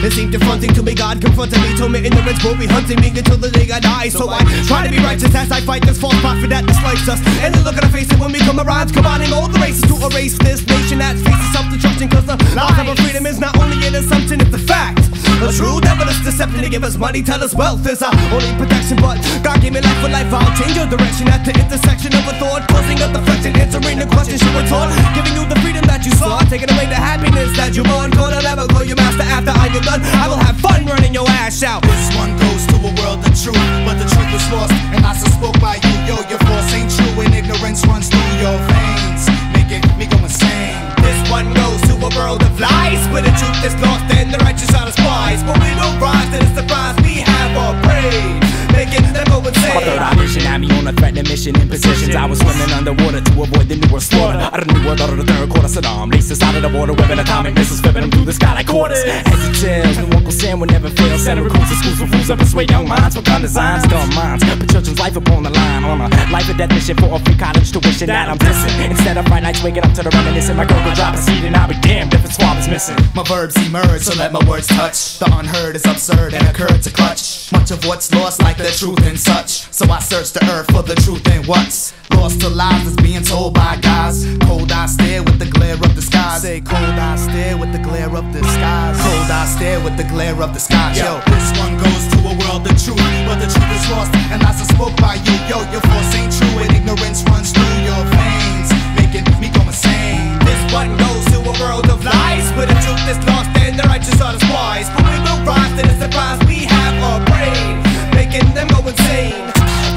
It seemed confronting to me, God confronted me, told me ignorance will be hunting me until the day I die. So I try to be righteous as I fight this false prophet that dislikes us. And the look on the face when we come around, combining all the races to erase this nation that faces self-destruction. Cause the loss of our freedom is not only an assumption, it's a fact. A true devil is deception to give us money, tell us wealth is our only protection. But God gave me life for life, I'll change your direction at the intersection of a thought, causing a deflection, answering the questions you were taught, giving you the freedom that you sought, taking away the happiness that you want. Gonna never call you master after I am done. I will have fun running your ass out. This one goes to a world of truth, but the truth was lost and I spoke by you. Yo, your force ain't true and ignorance runs through your veins, making me go insane. This one goes to a world of lies, where the truth is lost and the righteous are despised. But we will rise to the surprise, we have our praise, making them go insane. My third eye vision had me on a threatening mission in positions. I was swimming underwater to avoid the New World slaughter. Out of the New World, out of the third quarter, Saddam laces out of the water, webbing atomic missiles, flipping them through the sky like quarters. As he tells, new Uncle Sam will never fail. Sending recruits to schools for fools that persuade young minds with gun designs, dumb minds. Put children's life upon the line on a life or death mission for a free college tuition that I'm dissing. Instead of Friday nights waking up to the reminiscing, my girl will drop a seed and I'll be damned if a swab is missing. My verbs emerge, so let my words touch. The unheard is absurd and occurred to clutch much of what's lost, like the truth and such. So I search the earth for the truth and what's lost to lies is being told by guys. Cold I stare with the glare of the skies. Say cold I stare with the glare of the skies. Cold I stare with the glare of the skies. Yo, this one goes to a world of truth, but the truth is lost and I spoke by you. Yo, your force ain't true and ignorance runs through your veins, making me go insane. This one goes to a world of lies, where the truth is lost and the righteous are despised. But we will rise to the surprise, we have our brain, making them go insane.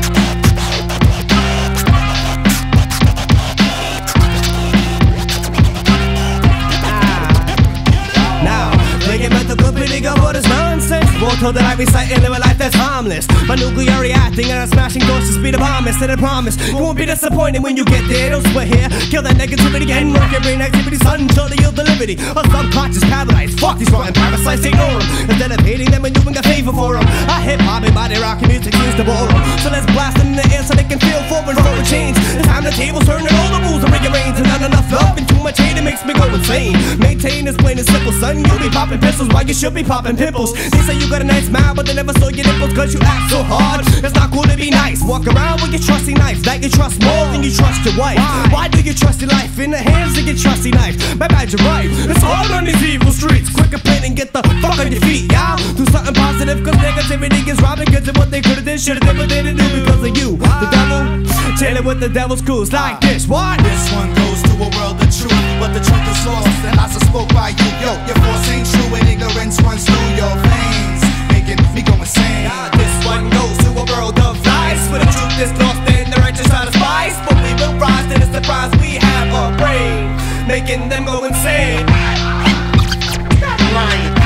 What is nonsense? Water that I recite and live a life that's harmless. My nuclear reacting and I'm smashing doors to speed of bomb. Instead of promise, you won't be disappointed when you get there. Don't sweat here, kill that negativity and work your brain activity, son, until the yield the liberty. A subconscious paradise, fuck these rotten parasites, ignore them. Instead of hating them and doing a favor for them, I hip-hop and body rock and music seems to bore them. So let's blast them in the air so they can feel forward for a change. It's time the tables turn and all the rules are rearranged. And not enough love and too much hate, it makes me go insane. Maintain is plain and simple, son, you'll be popping pistols while you should be popping pimples. They say you got a nice smile, but they never saw your nipples cause you act so hard. It's not cool to be nice. Walk around with your trusty knife that you trust more than you trust your wife. Why do you trust your life in the hands of your trusty knife? My bad, you're right. It's hard on these evil streets. Quick complain and get the fuck on your feet, y'all. Do something positive cause negativity is robbing kids of what they could've did, should've never didn't do because of you. The devil, chilling with the devil's crews like this. What? This one goes to a world of truth, but the truth is lost and I spoke by you. Yo, your force ain't true and ignorance runs through your veins, making me go insane. This one goes to a world of lies, where the truth is lost and the righteous are despised. But we will rise to the surprise, we have our brain, making them go insane.